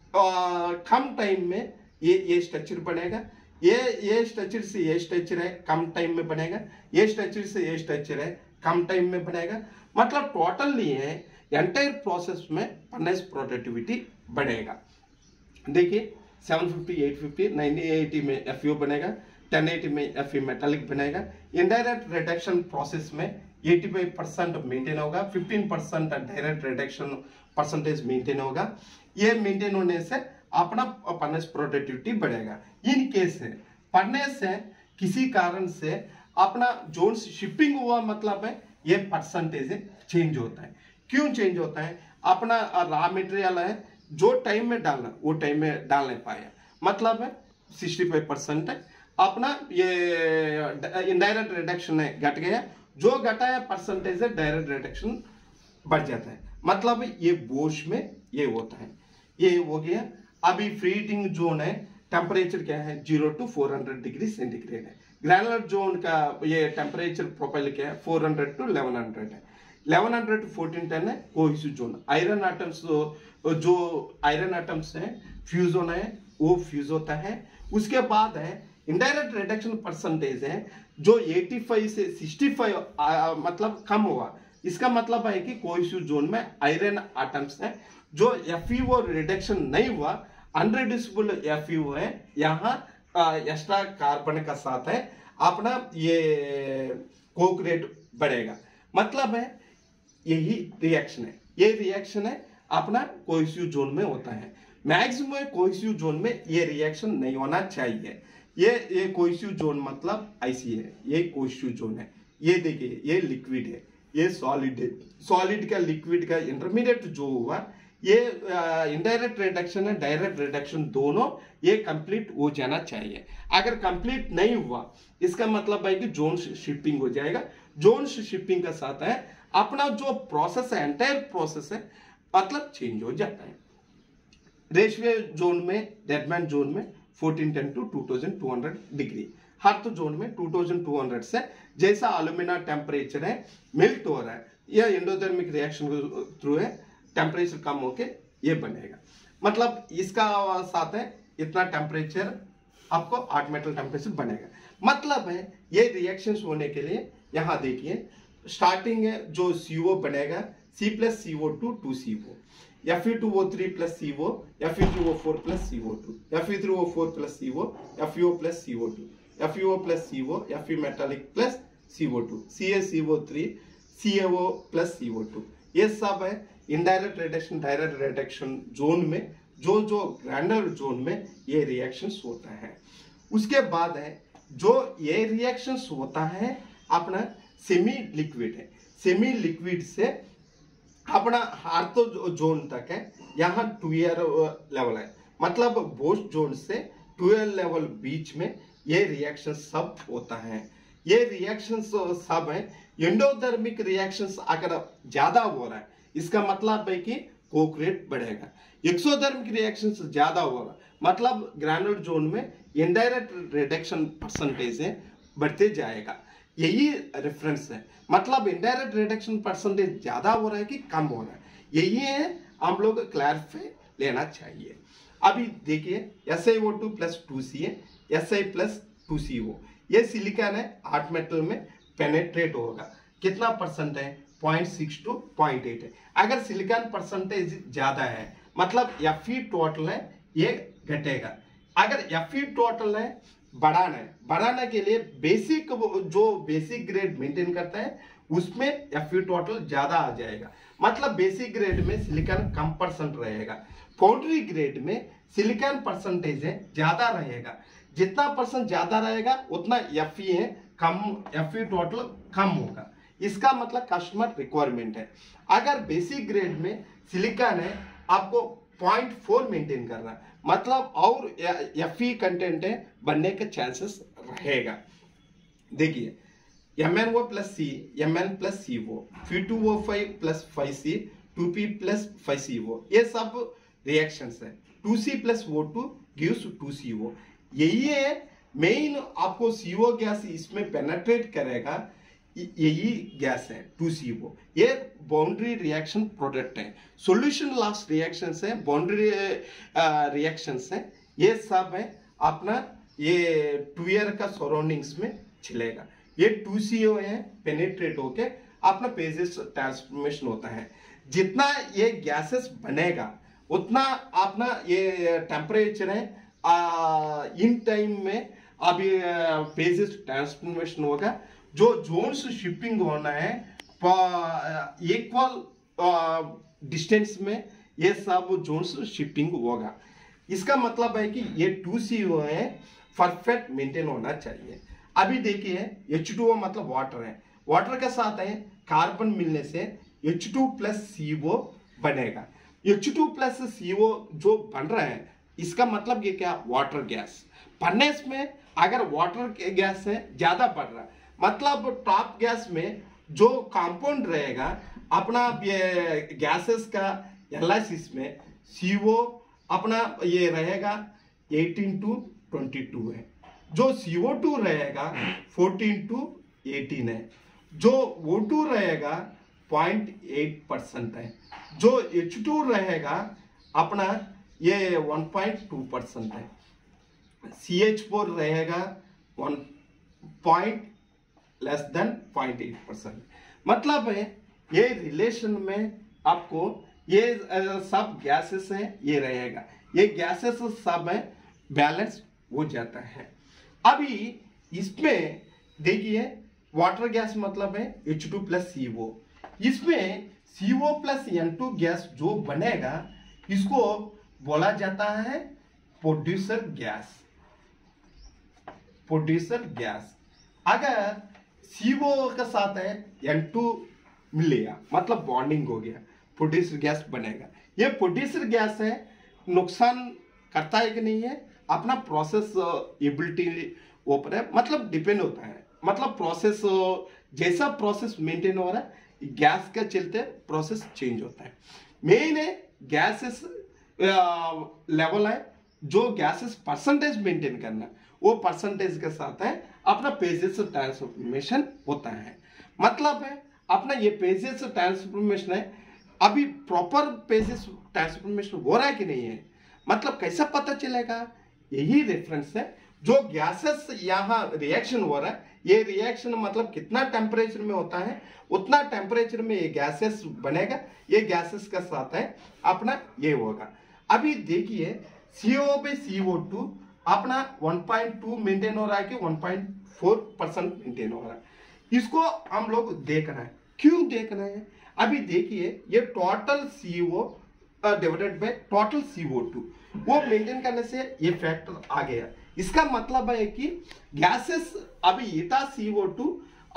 S1: कम टाइम में ये स्ट्रक्चर बनेगा, ये स्ट्रक्चर से ये स्ट्रक्चर है कम टाइम में बनेगा, ये स्ट्रक्चर से ये स्ट्रक्चर है कम टाइम में बनेगा। मतलब टोटली है एंटायर प्रोसेस में फर्नेस प्रोडक्टिविटी बढ़ेगा। देखिए 750, 850, 980 में FeO बनेगा, 1080 में Fe मेटालिक बनेगा। इनडायरेक्ट रिडक्शन प्रोसेस में 85% मेंटेन होगा, 15% डायरेक्ट रिडक्शन परसेंटेज मेंटेन होगा। ये मेंटेन होने से अपना फर्नेस प्रोडक्टिविटी बढ़ेगा। इन केस है फर्नेस है किसी कारण से अपना जोन शिपिंग हुआ, मतलब है ये परसेंटेज चेंज होता है। क्यों चेंज होता है, अपना रॉ मटेरियल है जो टाइम में डालना वो टाइम में डाल नहीं पाया, मतलब है 65% है अपना ये इनडायरेक्ट रिडक्शन है घट गया, जो घटा है परसेंटेज है डायरेक्ट रिडक्शन बढ़ जाता है। मतलब ये बोश में ये होता है, ये हो गया। अभी फ्रीडिंग जोन है, टेम्परेचर क्या है 0 to 400 डिग्री सेंटीग्रेड है। ग्रैनुलर जोन का ये टेम्परेचर प्रोफाइल क्या है 400 to 1100 है। 1100 to 1410 है कोहेसिव जोन। आयरन आटम्स जो आयरन आटम्स है फ्यूज होना है वो फ्यूज होता है। उसके बाद है इनडायरेक्ट रिडक्शन परसेंटेज है जो 85 से 65 मतलब कम हुआ। इसका मतलब है कि कोहेसिव जोन में आयरन आटम्स है जो FeO रिडक्शन नहीं हुआ, अनरिड्यूसिबल FeO है, यहाँ एक्स्ट्रा कार्बन का साथ है अपना ये कोक रेट बढ़ेगा। मतलब है यही रिएक्शन है, ये रिएक्शन है अपना कोहेसिव जोन में होता है। मैक्सिमम कोहेसिव जोन में ये रिएक्शन नहीं होना चाहिए। ये कोहेसिव जोन मतलब ऐसी है, ये कोहेसिव जोन है। ये देखिए ये लिक्विड है, ये सॉलिड है, सॉलिड का लिक्विड का इंटरमीडिएट जो हुआ ये इनडायरेक्ट रिडक्शन है डायरेक्ट रिडक्शन दोनों ये कंप्लीट हो जाना चाहिए। अगर कंप्लीट नहीं हुआ इसका मतलब है कि जोन शिफ्टिंग हो जाएगा। जोन शिफ्टिंग का साथ है अपना जो प्रोसेस है एंटायर प्रोसेस है मतलब चेंज हो जाता है। रेशियो जोन में डेडमैन जोन में 1410 टू 2200 डिग्री, हर तो जोन में 2200 से जैसा अलुमिना टेम्परेचर है मेल्ट हो रहा है या एंडोथर्मिक रिएक्शन के थ्रू है टेम्परेचर कम होके ये बनेगा। मतलब इसका साथ है इतना टेम्परेचर आपको आर्ट मेटल टेम्परेचर बनेगा। मतलब है ये रिएक्शंस होने के लिए यहाँ देखिए स्टार्टिंग है जो CO बनेगा C plus CO2 2CO, Fe2O3 plus CO, Fe2O4 plus CO2, Fe3O4 plus CO, FeO plus CO2, FeO plus CO, Fe metallic plus CO2, CaCO3, CaO plus CO2। ये सब है indirect reduction direct reduction zone में जो grinder zone में ये reactions होता है। उसके बाद है जो ये रिएक्शंस होता है अपना सेमी लिक्विड है, सेमी लिक्विड से अपना हार्थो जोन तक है, यहाँ 2 लेवल है। मतलब बोस्ट जोन से 12 लेवल बीच में ये रिएक्शन सब होता है। ये रिएक्शंस सब है एंडोथर्मिक रिएक्शंस अगर ज्यादा हो रहा है इसका मतलब है कि कोक रेट बढ़ेगा। एक्सोथर्मिक रिएक्शंस ज्यादा हो रहा है मतलब ग्राइंडर जोन में इनडायरेक्ट रिडक्शन परसेंटेज है बढ़ते जाएगा। यही रेफरेंस है। मतलब इनडायरेक्ट रिडक्शन परसेंटेज ज्यादा हो रहा है कि कम हो रहा है, यही है हम लोग क्लैरिफाई लेना चाहिए। अभी देखिए SiO2 plus 2Ca, Si plus 2Co, ये सिलिकॉन है आर्ट मेटल में पेनेट्रेट होगा। कितना परसेंट है 0.6 टू 0.8 है। अगर सिलिकॉन परसेंटेज ज्यादा है मतलब Fe टोटल है ये घटेगा। अगर Fe टोटल है बढ़ाने के लिए बेसिक जो बेसिक ग्रेड मेंटेन करता है उसमें Fe टोटल ज्यादा आ जाएगा। मतलब बेसिक ग्रेड में सिलिकॉन कम परसेंट रहेगा, फाउंड्री ग्रेड में सिलिकॉन परसेंटेज है ज्यादा रहेगा। जितना परसेंट ज्यादा रहेगा उतना Fe है कम, Fe टोटल कम होगा। इसका मतलब कस्टमर रिक्वायरमेंट है। अगर बेसिक ग्रेड में सिलिकॉन है आपको 0.4 मेंटेन करना है मतलब और Fe कंटेंट है बनने के चांसेस रहेगा। देखिए MnO plus C, Mn plus CO, Fe2O5 plus 5C, 2P plus 5CO, ये सब रिएक्शंस है। 2C plus O2 gives 2CO। यही है मेन आपको CO गैस इसमें पेनेट्रेट करेगा, यही गैस है 2CO। ये बाउंड्री रिएक्शन प्रोडक्ट है, सॉल्यूशन लॉस रिएक्शंस है, बाउंड्री रिएक्शंस है। ये सब है अपना ये 2 ईयर का सराउंडिंग्स में चलेगा। ये 2CO है पेनेट्रेट होके अपना फेजेस ट्रांसफॉर्मेशन होता है। जितना ये गैसेस बनेगा उतना अपना ये टेम्परेचर है इन टाइम में अभी फेजेस ट्रांसफॉर्मेशन होगा। जो जोन्स शिफ्टिंग होना है इक्वल डिस्टेंस में ये सब जोन्स शिफ्टिंग होगा। इसका मतलब है कि ये 2CO है परफेक्ट मेंटेन होना चाहिए। अभी देखिए H2O मतलब वाटर है, वाटर के साथ है कार्बन मिलने से H2 प्लस CO बनेगा। H2 प्लस CO जो बन रहा है इसका मतलब ये क्या वाटर गैस बनने में अगर वाटर गैस है ज्यादा बढ़ रहा है मतलब टॉप गैस में जो कंपाउंड रहेगा अपना ये गैसेस का एनालिसिस में CO अपना ये रहेगा 18 टू 22 है, जो CO2 रहेगा 14 टू 18 है, जो O2 रहेगा 0.8% है, जो H2 रहेगा अपना ये 1.2% है, CH4 रहेगा 0.8%। मतलब है ये रिलेशन में आपको ये सब गैसेस हैं ये रहेगा, ये गैसेस सब है बैलेंस हो जाता है। अभी इसमें देखिए वाटर गैस मतलब है H2 प्लस CO, इसमें CO प्लस N2 गैस जो बनेगा इसको बोला जाता है प्रोड्यूसर गैस। प्रोड्यूसर गैस अगर CO के साथ है N2 मिलेगा, मतलब बॉन्डिंग हो गया, प्रोड्यूसर गैस बनेगा। ये प्रोड्यूसर गैस है, नुकसान करता है कि नहीं है, अपना प्रोसेस एबिलिटी ऊपर है, मतलब डिपेंड होता है, मतलब प्रोसेस जैसा प्रोसेस मेंटेन हो रहा है, गैस के चलते प्रोसेस चेंज होता है। मेन है गैसेस लेवल है, जो गैसेस परसेंटेज मेंटेन करना, वो परसेंटेज के साथ है अपना पेजेस ट्रांसफॉर्मेशन होता है। मतलब है अपना ये पेजेस ट्रांसफॉर्मेशन है, अभी प्रॉपर पेजेस ट्रांसफॉर्मेशन हो रहा है कि नहीं है, मतलब कैसा पता चलेगा, यही रेफरेंस है। जो गैसेस यहाँ रिएक्शन हो रहा है, ये रिएक्शन मतलब कितना टेम्परेचर में होता है, उतना टेम्परेचर में ये गैसेस बनेगा, ये गैसेस का साथ है अपना ये होगा। अभी देखिए CO/CO2 अपना 1.2 मेंटेन हो रहा है कि 1.4% मेंटेन हो रहा है, इसको हम लोग देखना है। क्यों देखना है, अभी देखिए ये total CO divided by total CO2 वो मेंटेन करने से ये फैक्टर आ गया। इसका मतलब है कि गैसेस अभी इतना CO2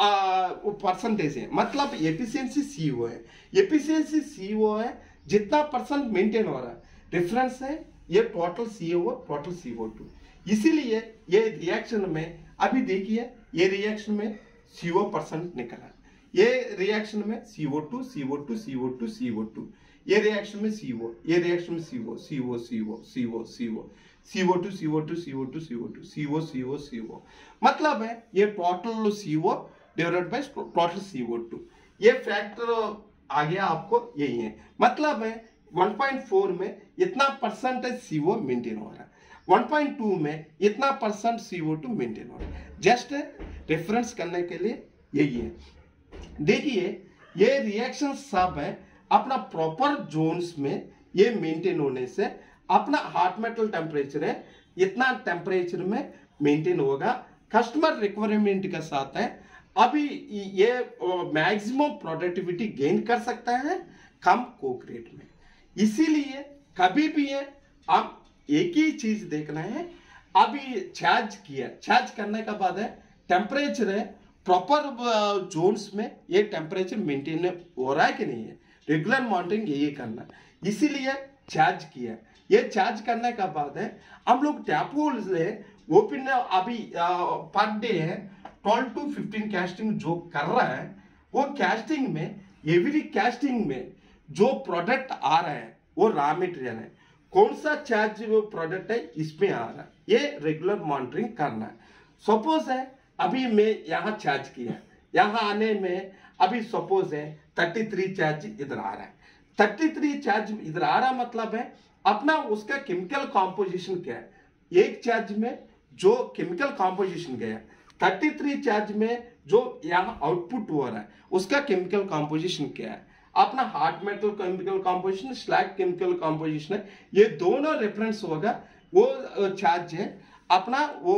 S1: परसेंटेज है, मतलब एफिशिएंसी CO है, एफिशिएंसी CO है, जितना परसेंट मेंटेन हो रहा है डिफरेंस है ये टोटल CO टोटल CO2। इसीलिए ये रिएक्शन में अभी देखिए ये रिएक्शन में CO परसेंट निकला, ये रिएक्शन में CO2 CO2 CO2 CO2, ये रिएक्शन में CO, ये रिएक्शन में CO CO CO CO CO CO2 CO2 CO2 CO2 CO CO CO, मतलब है ये total CO divided by total CO2, ये फैक्टर आ गया आपको, यही है। मतलब है 1.4 में इतना परसेंटेज CO मेंटेन हो रहा है, 1.2 में इतना परसेंट CO2 मेंटेन हो रहा है, जस्ट रेफरेंस करने के लिए यही है। देखिए ये रिएक्शन सब है अपना प्रॉपर जोन्स में ये मेंटेन होने से अपना हॉट मेटल टेम्परेचर है इतना टेम्परेचर में मेंटेन होगा, कस्टमर रिक्वायरमेंट के साथ है। अभी ये मैक्सिमम प्रोडक्टिविटी गेन कर सकता है कम कोक रेट में। इसीलिए कभी भी है आप एक ही चीज देखना है, अभी चार्ज किया, चार्ज करने के बाद है टेम्परेचर है प्रॉपर जोन्स में ये टेम्परेचर मेंटेन हो रहा है कि नहीं है, रेगुलर मॉनिटरिंग यही करना। इसीलिए चार्ज किया, ये चार्ज करने का बाद है हम लोग टैप होल से ओपन अभी पर डे है 12 to 15 कैस्टिंग जो कर रहा है, वो कैस्टिंग में एवरी कैस्टिंग में जो प्रोडक्ट आ रहा है वो रॉ मटेरियल है, कौन सा चार्ज प्रोडक्ट है इसमें आ रहा है, ये रेगुलर मॉनिटरिंग करना है। सपोज है अभी मैं यहाँ चार्ज किया, यहाँ आने में अभी सपोज है 33 चार्ज इधर आ रहा है, 33 चार्ज इधर आ रहा मतलब है अपना उसका केमिकल कॉम्पोजिशन क्या है, एक चार्ज में जो केमिकल कॉम्पोजिशन गया 33 चार्ज में जो यहाँ आउटपुट हो रहा है उसका केमिकल कॉम्पोजिशन क्या है, अपना hard metal chemical composition slag chemical composition है, ये दोनों रेफरेंस होगा। वो चार्ज है अपना वो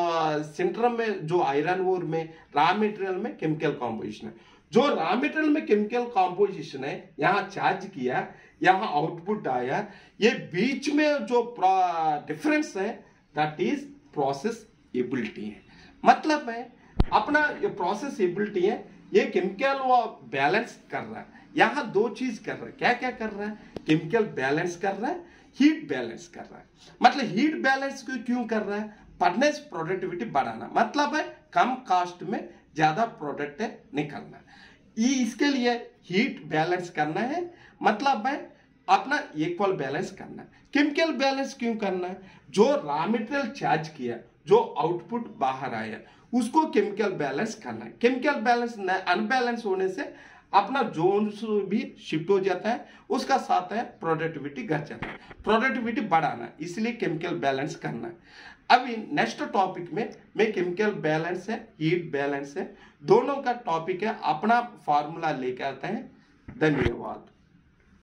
S1: सेंटर में जो आयरन ओर में रॉ मटेरियल में केमिकल कॉम्पोजिशन है, जो रॉ मटेरियल में केमिकल कॉम्पोजिशन है यहाँ चार्ज किया, यहाँ आउटपुट आया, ये बीच में जो डिफरेंस है दैट इज प्रोसेस एबिलिटी है। मतलब है अपना ये प्रोसेस एबिलिटी है, ये केमिकल वो बैलेंस कर रहा है, यहाँ दो चीज कर रहा है, क्या क्या कर रहा है, केमिकल बैलेंस कर रहा है, हीट बैलेंस कर रहा है। मतलब हीट बैलेंस क्यों कर रहा है, फर्नेस प्रोडक्टिविटी बढ़ाना, मतलब है कम कास्ट में ज्यादा प्रोडक्ट निकलना, ये इसके लिए हीट बैलेंस करना है, मतलब है अपना इक्वल बैलेंस करना है। केमिकल बैलेंस क्यों करना है, जो रॉ मटेरियल चार्ज किया, जो आउटपुट बाहर आया उसको केमिकल बैलेंस करना है। केमिकल बैलेंस अनबैलेंस होने से अपना जोन भी शिफ्ट हो जाता है, उसका साथ है प्रोडक्टिविटी घट जाता है, प्रोडक्टिविटी बढ़ाना, इसलिए केमिकल बैलेंस करना है। अभी नेक्स्ट टॉपिक में मैं केमिकल बैलेंस है, हीट बैलेंस है, दोनों का टॉपिक है, अपना फॉर्मूला लेके आते हैं। धन्यवाद।